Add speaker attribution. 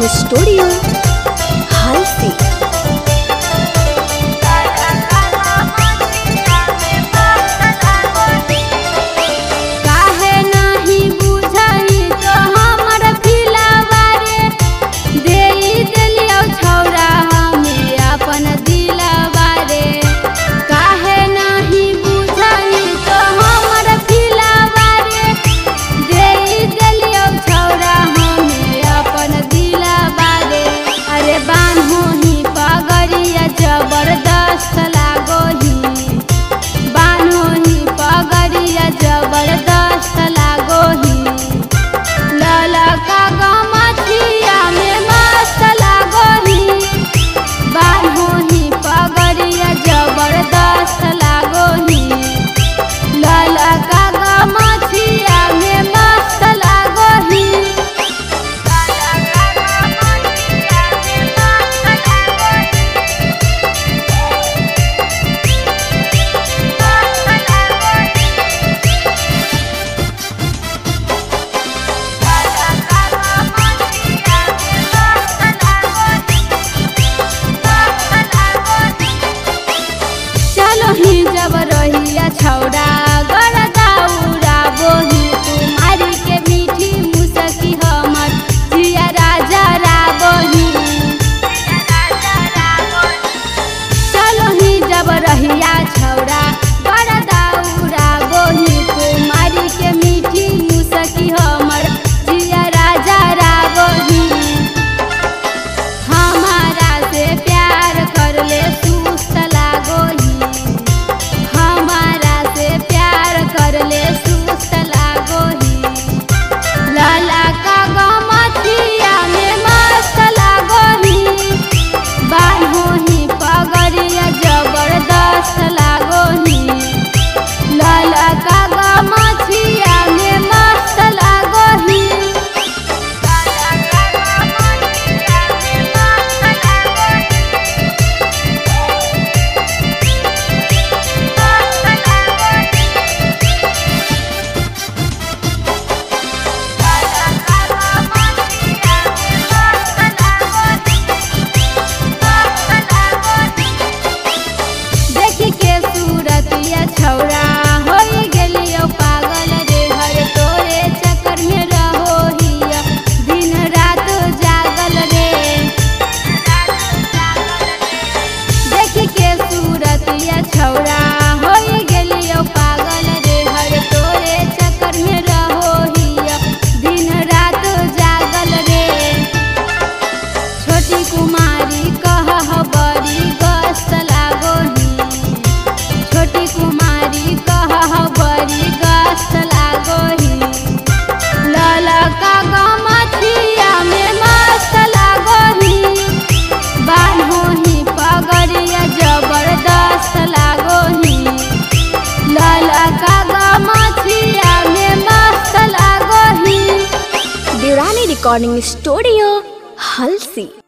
Speaker 1: Recording studio Halsi.
Speaker 2: जबरदस्त लागो ही बानो ही पगड़िया जबरदस्त लागो ही ललका गमछिया में मस्त लागो ही बानो ही पगड़िया जबरदस्त लागो ही ललका गमछिया में मस्त लागो ही। जब रहिया छौड़ा गरदा उड़ाबोही तुम्हारी के मीठी मुसकी हमर जिया राजा राबोही। चलो ही जब रहिया छौड़ा गरदा उड़ाबोही तुम्हारी के मीठी मुसकी हमर जिया राजा राबोही। हमारा से प्यार कर ले सुस्त लागोही ले सुस्त लागो ही ललका गमछिया में मस्त लागो ही बान्हो ही पगड़िया जबरदस्त लागो ही ललका गमछिया में मस्त लागो ही। छौड़ा होई गेलियो पागल रे हर तोरे चक्कर में रहो हिया दिन रात जागल रे। देख के सूरत या छौड़ा होई गेलियो पागल रे हर तोरे चक्कर में रहो हिया दिन रात जागल रे। छोटी कुमारी कह बड़ी गस्त लागो ही छोटी कुमारी कह बड़ी गस्त लागो ही ललका गमछिया में मस्त लागो ही बान्हो ही पगड़िया जबरदस्त लागो ही ललका गमछिया में मस्त लागो ही।
Speaker 1: दीवानी रिकॉर्डिंग स्टूडियो हालसी।